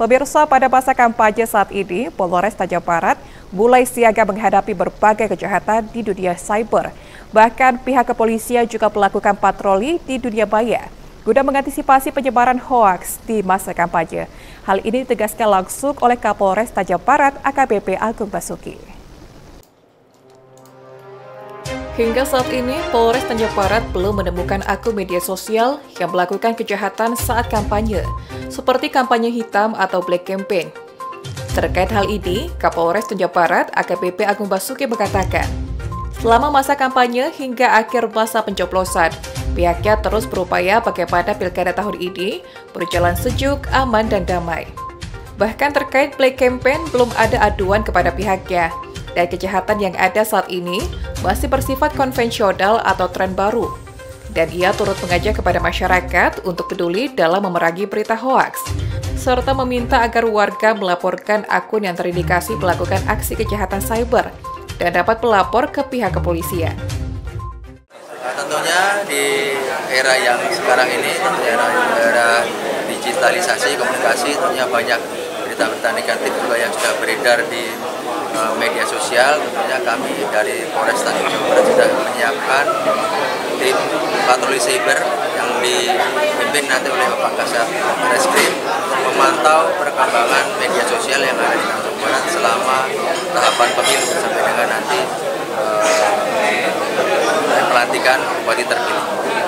Pemirsa, pada masa kampanye saat ini, Polres Tanjung Barat mulai siaga menghadapi berbagai kejahatan di dunia cyber. Bahkan pihak kepolisian juga melakukan patroli di dunia maya guna mengantisipasi penyebaran hoaks di masa kampanye. Hal ini ditegaskan langsung oleh Kapolres Tanjung Barat AKBP Agung Basuki. Hingga saat ini, Polres Tanjung Barat belum menemukan akun media sosial yang melakukan kejahatan saat kampanye, seperti kampanye hitam atau black campaign. Terkait hal ini, Kapolres Tanjung Barat AKBP Agung Basuki mengatakan, selama masa kampanye hingga akhir masa pencoblosan, pihaknya terus berupaya bagaimana pilkada tahun ini berjalan sejuk, aman, dan damai. Bahkan terkait black campaign belum ada aduan kepada pihaknya, dan kejahatan yang ada saat ini masih bersifat konvensional atau tren baru. Dan ia turut mengajak kepada masyarakat untuk peduli dalam memerangi berita hoaks, serta meminta agar warga melaporkan akun yang terindikasi melakukan aksi kejahatan cyber dan dapat melapor ke pihak kepolisian. Tentunya di era yang sekarang ini, era digitalisasi, komunikasi, tentunya banyak berita-berita negatif juga yang sudah beredar di media sosial. Tentunya kami dari Polres Tanjung Barat sudah menyiapkan tim patroli cyber yang dipimpin nanti oleh Bapak Kasat Reskrim untuk memantau perkembangan media sosial yang ada di Tanjung Barat selama tahapan pemilu sampai dengan nanti pelantikan bupati terpilih.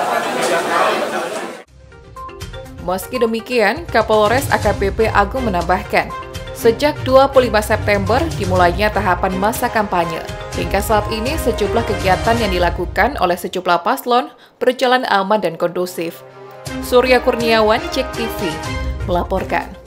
Meski demikian, Kapolres AKBP Agung menambahkan, sejak 25 September dimulainya tahapan masa kampanye. Hingga saat ini sejumlah kegiatan yang dilakukan oleh sejumlah paslon berjalan aman dan kondusif. Surya Kurniawan, Cek TV, melaporkan.